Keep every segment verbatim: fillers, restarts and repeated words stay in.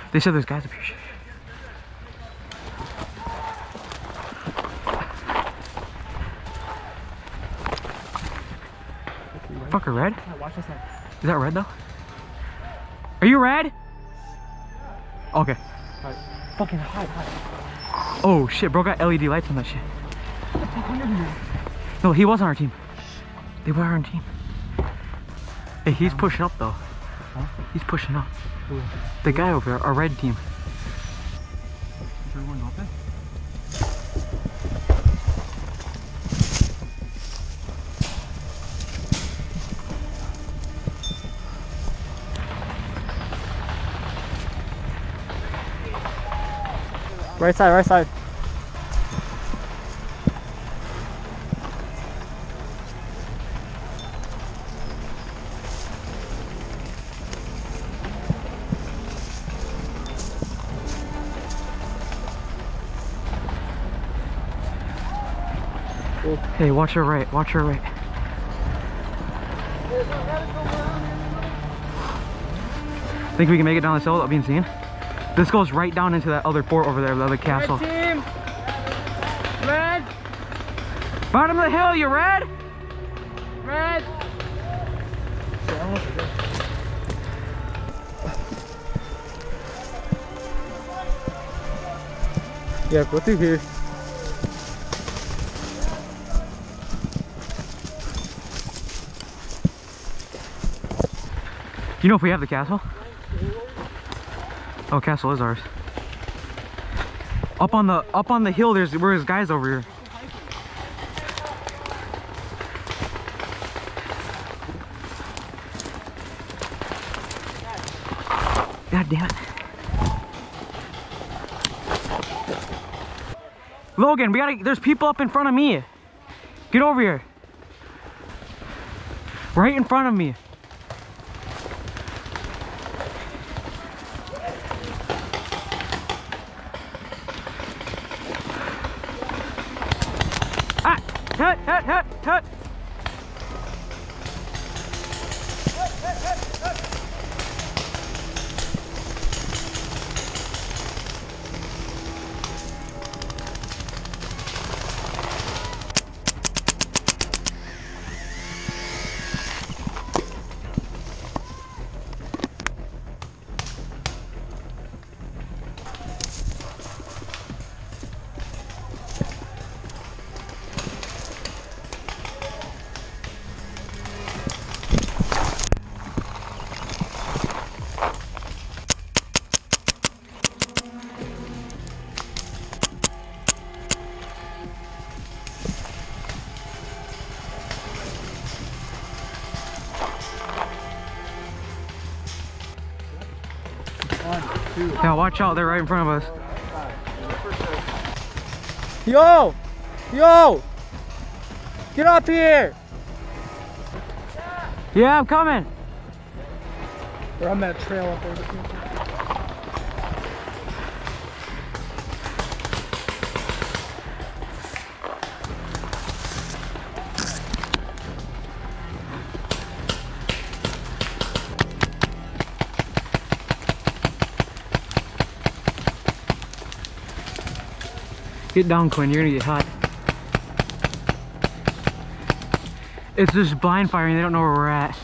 They said there's guys up here. Fucker, red? Watch this side. Is that red though? Are you red? Okay. Right. Fucking hide, hide. Oh shit, bro got L E D lights on that shit. No, he was on our team. They were on our team. Hey, he's pushing up though. Huh? He's pushing up. Who? The guy over there, our red team. Is everyone open? Right side, right side. Hey, watch your right, watch your right. Think we can make it down this hill without being seen? This goes right down into that other port over there, the other castle. Red team! Red! Bottom of the hill, you red? Red! Yeah, go through here. Do you know if we have the castle? Oh, castle is ours. Up on the up on the hill, there's where's guys over here. God damn it. Logan, we gotta, there's people up in front of me. Get over here. Right in front of me. Ah! Hut, hut, hut, hut. Yeah, watch out, they're right in front of us. Yo! Yo! Get up here! Yeah, I'm coming. We're on that trail up there. Get down, Quinn, you're gonna get hot. It's just blind firing, they don't know where we're at.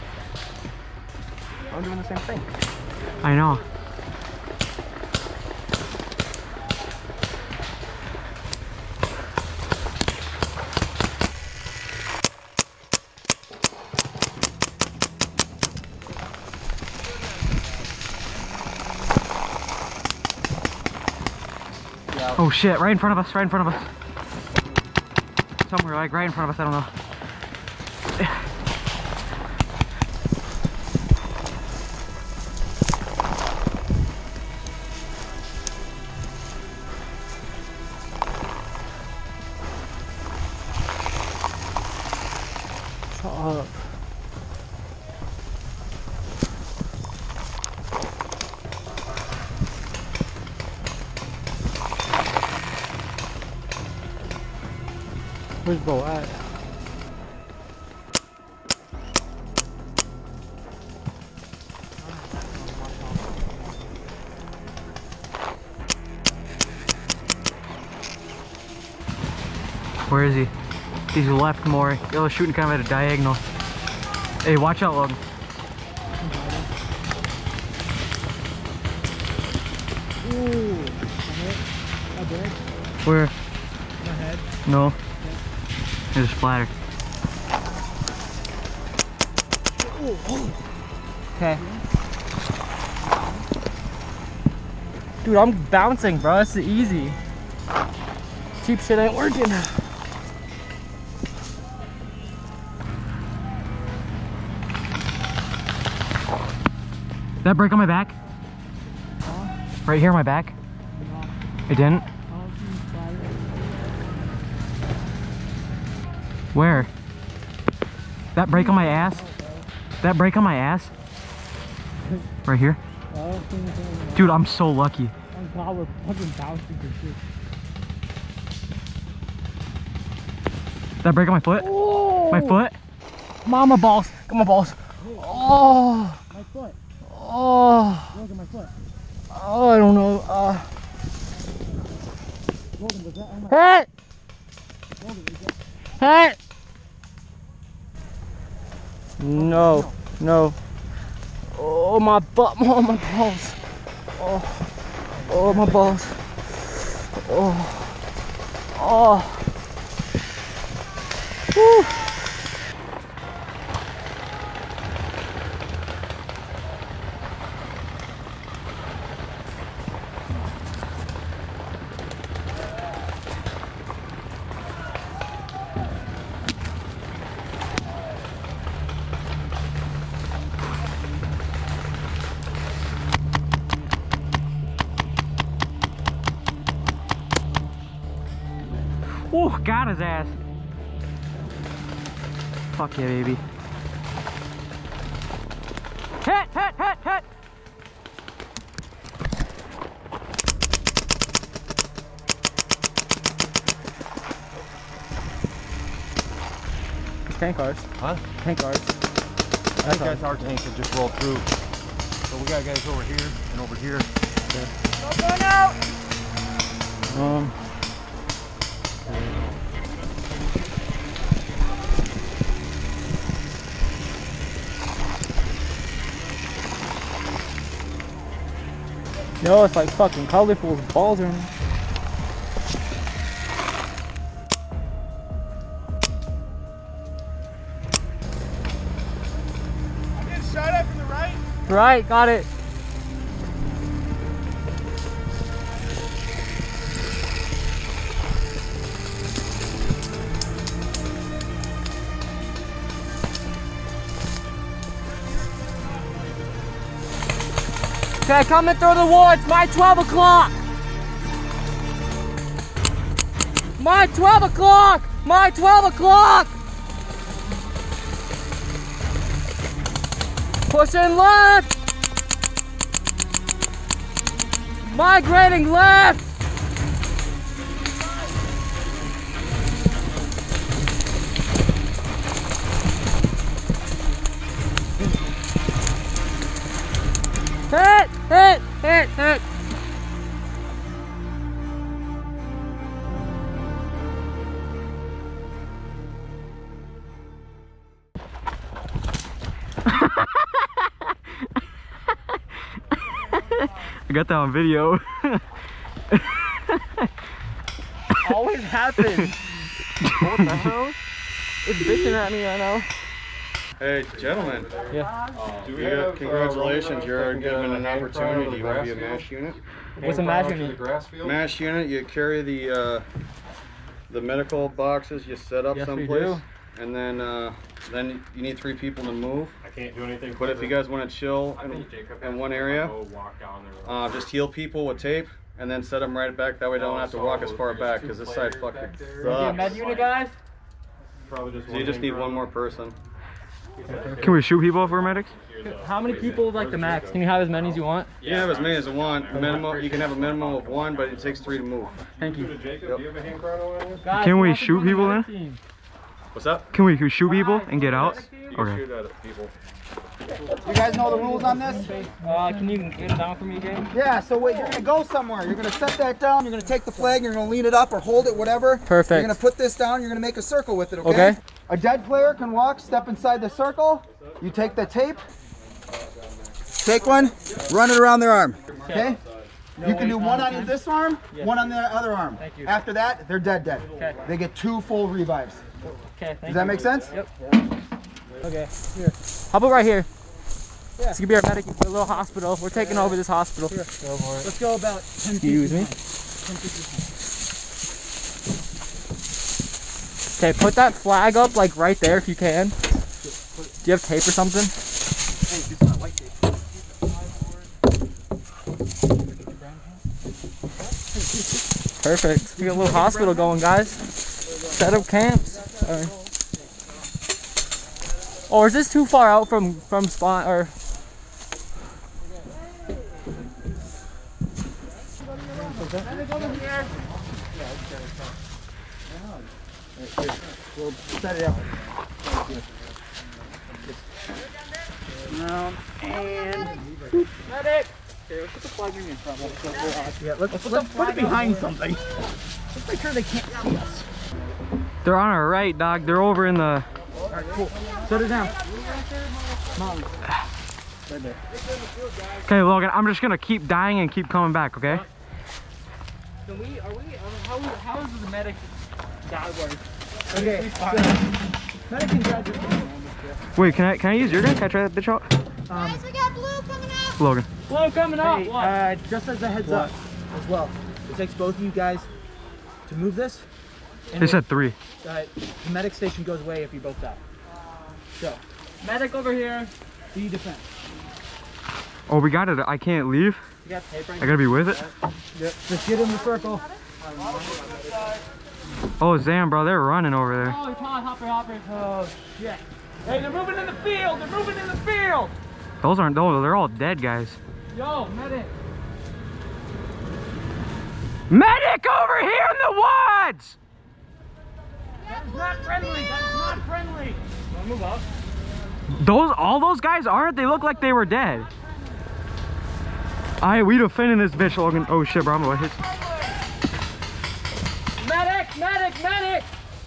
I'm doing the same thing. I know. Oh shit, right in front of us, right in front of us. Somewhere like right in front of us, I don't know. Shut up. Where's Bo at? Where is he? He's left more. Yo, shooting kind of at a diagonal. Hey, watch out, Logan. Ooh. Not big. Where? My head. No. There's a splatter. Okay. Dude, I'm bouncing, bro. This is easy. Cheap shit ain't working. Did that break on my back? Huh? Right here on my back? No. It didn't? Where? That break on my ass? That break on my ass? Right here? Dude, I'm so lucky. Oh god, we're fucking bouncing for shit. That break on my foot? Oh! My foot? Mama balls. Come on, balls. Oh! My foot. Oh! Look at my foot. Oh, I don't know. Uh. Logan, was that on my Hey! Logan, is that Hey! No, no. Oh, my butt. Oh, my balls. Oh, oh, my balls. Oh, oh. Woo. Oh, got his ass. Fuck yeah, baby. Hit, hit, hit, hit. Tank cars. Huh? Tank cars. I think that's our tank that just rolled through. So we got guys over here and over here. Um. Yo, it's like fucking colorful as balls are in. I'm getting shot at from the right. Right, got it. Okay, coming through the woods. My twelve o'clock. My twelve o'clock. My twelve o'clock. Pushing left. Migrating left. Hit, hit, hit, hit. I got that on video. Always happens. What the hell? It's bitching at me right now. Hey, gentlemen, Yeah. you got, congratulations, you're given an opportunity. You want to be a MASH unit? What's a MASH unit? MASH unit, you carry the uh, the medical boxes, you set up Yes, we someplace, do. and then uh, then you need three people to move. I can't do anything. But if you guys want to chill in, in one area, uh, just heal people with tape, and then set them right back. That way, they don't have to walk as far back, because this side fucking Yeah, med sucks. unit guys? Probably just So you just need one more person. Can we shoot people if we're medics? How many people like the max? Can you have as many as you want? You can have as many as you want. Minimum, you can have a minimum of one, but it takes three to move. Thank you. Jacob, do you have a hand chrono on you? Guys, Can we who wants to shoot join the people medic then? team? What's up? Can we shoot people and get out? You can Okay. shoot at people. You guys know the rules on this? Uh, can you get it down for me again? Yeah, so wait, you're gonna go somewhere. You're gonna set that down, you're gonna take the flag, you're gonna lean it up or hold it, whatever. Perfect. You're gonna put this down, you're gonna make a circle with it, okay? Okay. A dead player can walk, step inside the circle. You take the tape, take one, run it around their arm, okay? You can do one on this arm, one on the other arm. Thank you. After that, they're dead dead. Okay. They get two full revives. Okay, thank Does that you. make sense? Yep. Okay, here. How about right here? Yeah. This could be our medic, a little hospital. We're taking over this hospital. Here. Go for it. Let's go about ten Excuse me. Okay, put that flag up like right there if you can. Do you have tape or something? Perfect. We got a little hospital going, guys. Set up camps. Sorry. Or is this too far out from from spawn or? We'll set it up. Um, and Medic. Okay, let's put the flag in front. yeah, let's, let's, let's put it behind something. Let's make sure they can't see us. They're on our right, dog. They're over in the... All right, cool. Set it down. Mom. Right there. Okay, Logan, I'm just gonna keep dying and keep coming back, okay? Can we, are we, how, how does the medic guy work? Okay, so, medic can grab your phone. Wait, can I can I use your gun? Can I try that bitch out? Um, Guys, we got blue coming out. Logan. Blow coming up. Hey, What? uh, just as a heads up as well, it takes both of you guys to move this. And They said three. uh, the medic station goes away if you both die. So, Medic over here. be defend. Oh, we got it. I can't leave. You got tape right I gotta be with it. Yep. Just get in the circle. Oh, damn, bro. They're running over there. Oh, Todd, hopper, hopper. Oh, shit. Hey, they're moving in the field. They're moving in the field. Those aren't those. They're all dead, guys. Yo, medic. Medic over here in the woods! That is not friendly. That is not friendly. Wanna move up? Those, all those guys aren't? They look like they were dead. Alright, we defending this bitch, Logan. Oh shit, bro. I'm gonna hit. Medic, medic, medic.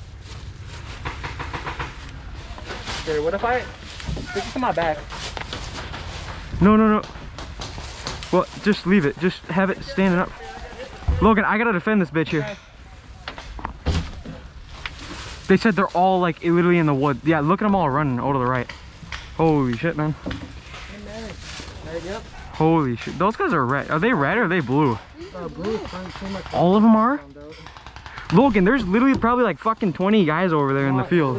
Okay, what if I stick it to my back? No, no, no. Well, just leave it. Just have it standing up. Logan, I gotta defend this bitch here. They said they're all like literally in the wood. Yeah, look at them all running over to the right. Holy shit, man. Yep. Holy shit. Those guys are red. Are they red or are they blue? Uh, blue, much. All of them are? Logan, there's literally probably like fucking twenty guys over there in the field.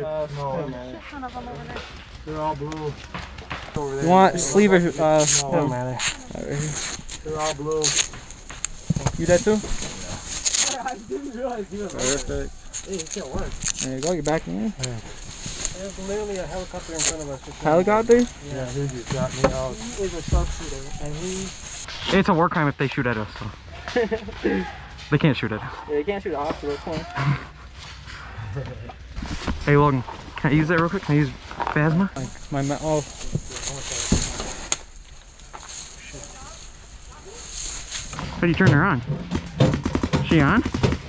They're all blue. Over there. You want sleever? Uh, No matter. They're all blue. You dead too? I didn't realize you were Perfect. Hey, it still works. There you go. You're back in there. There's literally a helicopter in front of us. Just Helicopter? yeah, he just got me out. He is a sharpshooter, and he. It's a war crime if they shoot at us, so. They can't shoot at us. Yeah, you can't shoot a hospital. Come on. Hey, Logan, can I use that real quick? Can I use Phasma? My ma oh. How do you turn her on? Is she on?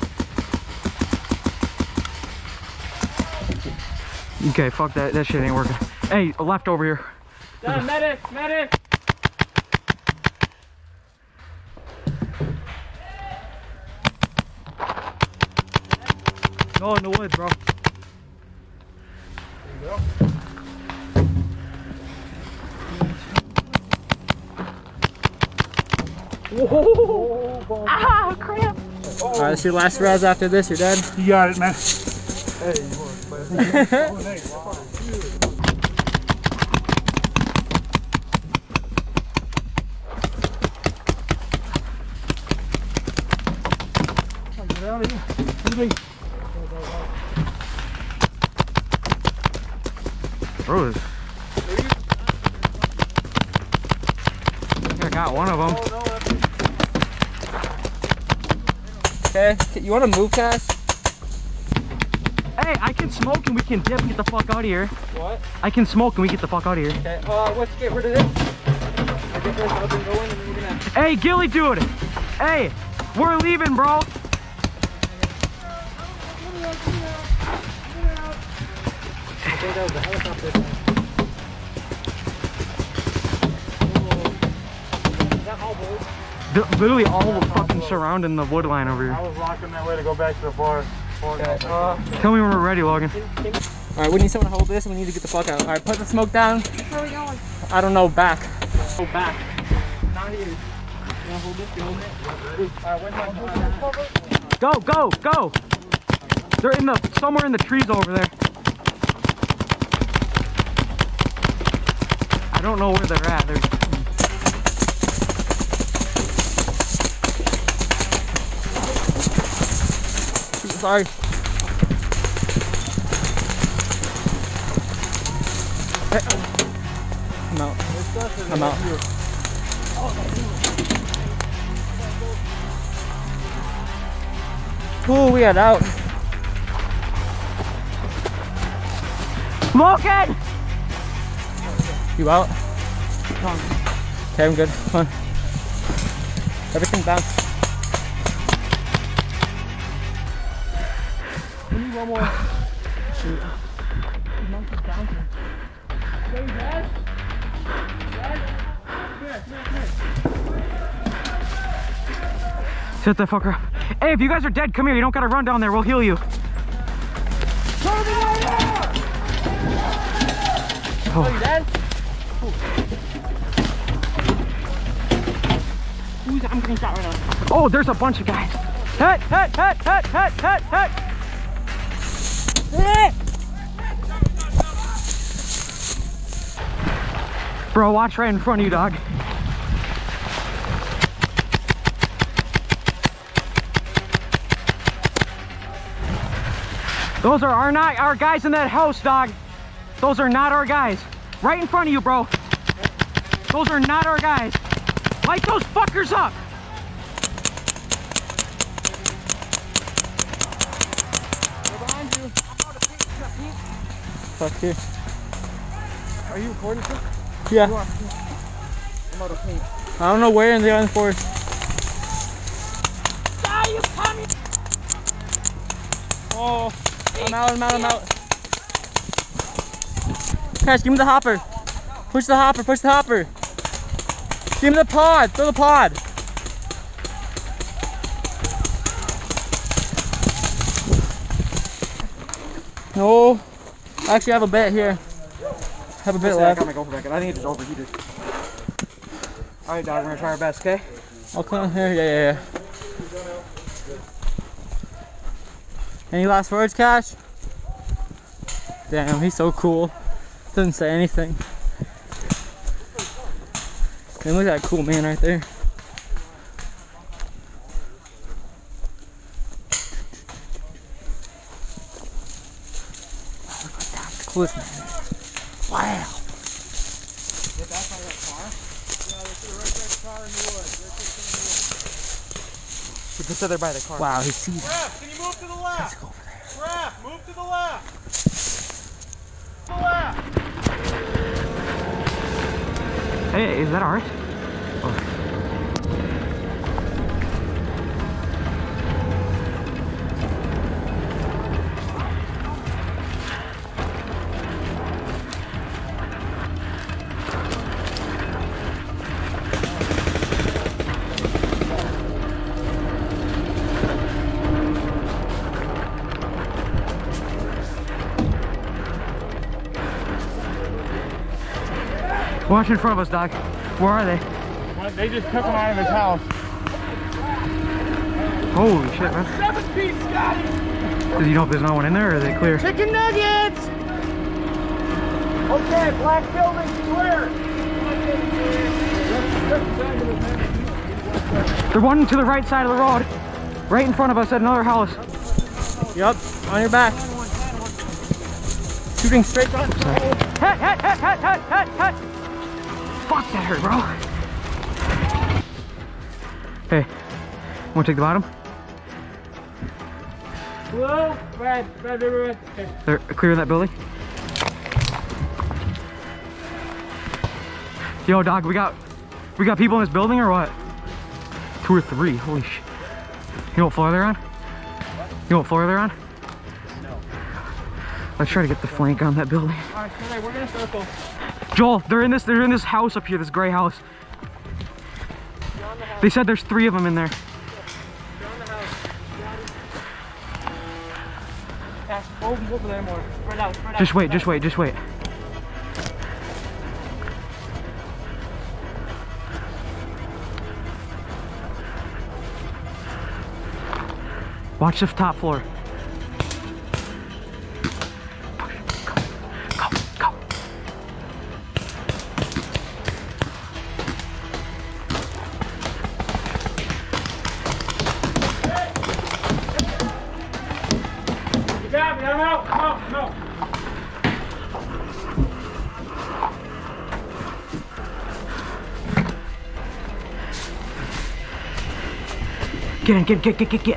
Okay, fuck that. That shit ain't working. Hey, left over here. Yeah, medic, medic. Oh, in the woods, bro. Whoa! Ah, crap. All right, that's your last res. After this, you're dead. You got it, man. Bro, this- I got one of them. Okay, you want to move, Cash? Hey, I can smoke and we can dip and get the fuck out of here. What? I can smoke and we get the fuck out of here. Okay, uh, let's get rid of this. I get this up and going and then we're gonna... Hey, Gilly dude. Hey, we're leaving, bro. I think that was the helicopter. Is that all bold? The, literally all fucking surrounding the wood line over I here. was walking that way to go back to the bar. Okay, uh, Tell me when we're ready, Logan. Alright, we need someone to hold this and we need to get the fuck out. Alright, put the smoke down. Where are we going? I don't know, back. Go back. Not here. You wanna hold this? You hold it? Alright, where's my phone? Go, go, go. They're in the, somewhere in the trees over there. I don't know where they're at. They're, Sorry. Hey. I'm out. I'm out. Ooh, we got out. Logan! You out? Okay, I'm good. Come on. Everything down. We need one more. Shoot. The monkey's down here. Hey, Dad? Dad? Come here, come here, come here. Set that fucker up. Hey, if you guys are dead, come here. You don't gotta run down there. We'll heal you. Oh, you dead? Who's I'm getting shot right now. Oh, there's a bunch of guys. Hut, hut, hut, hut, hut, hut, hut. Bro, watch right in front of you, dog. Those are our not our guys in that house, dog. Those are not our guys. Right in front of you, bro. Those are not our guys. Light those fuckers up. They're behind you. Fuck you. Are you recording this? Yeah. I'm out of paint. I don't know where in the island forest. Oh, I'm out, I'm out, I'm out. Cash, give me the hopper. Push the hopper, push the hopper. Give me the pod, throw the pod. No, I actually have a bit here. Have a bit I left. got my GoPro back in. I think it just overheated. Alright, dog, we're gonna try our best, okay? I'll come here, yeah, yeah, yeah. Any last words, Cash? Damn, he's so cool. Doesn't say anything. And look at that cool man right there. Look at that, the coolest man. Wow. Get back by that car? Yeah, they put it right by the car in the woods. Right there in the woods. He puts it there by the car. Wow, he sees it. Raph, can you move to the left? Let's go over there. Raph, move to the left. To the left. Hey, is that ours? Oh. Watch in front of us, dog. Where are they? They just took him out of his house. Holy shit, man. Seven piece, Scotty! Does you know if there's no one in there or are they clear? Chicken nuggets! Okay, black building clear. They're one to the right side of the road. Right in front of us at another house. Yup, on your back. Shooting straight on. Hut, hut, hut, hut, hut, hut, hut. Fuck, that hurt, bro. Hey, wanna take the bottom? Blue, red, red, red, red. Okay. They're clearing that building. Yo, dog, we got we got people in this building or what? Two or three. Holy shit. You know what floor they're on? You know what floor they're on? No. Let's try to get the flank on that building. Alright, so we're gonna circle. Joel, they're in this they're in this house up here, this gray house. The house. They said there's three of them in there. They're on the house. Pass, move over there more. Spread out, spread out. Just wait, spread just out. wait, just wait. Watch the top floor. Go, go, go. You got me, I'm out, I'm out, I'm out. Get in, get, get, get, get, get.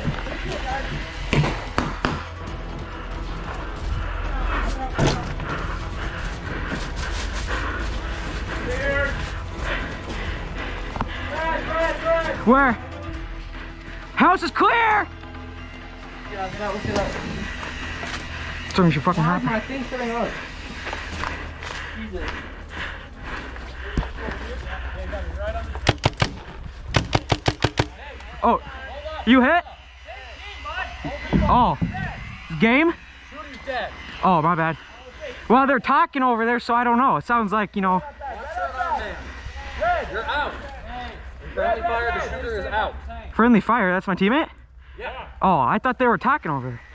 Where? House is clear! Get out, get out, get out. Something should fucking Why is happen. my thing sitting up? Jesus. Oh, you hit? Oh, game? Shooter's dead. Oh, my bad. Well, they're talking over there, so I don't know. It sounds like, you know. You're out. Friendly fire, the shooter is out. Friendly fire, that's my teammate? Yeah. Oh, I thought they were talking over there.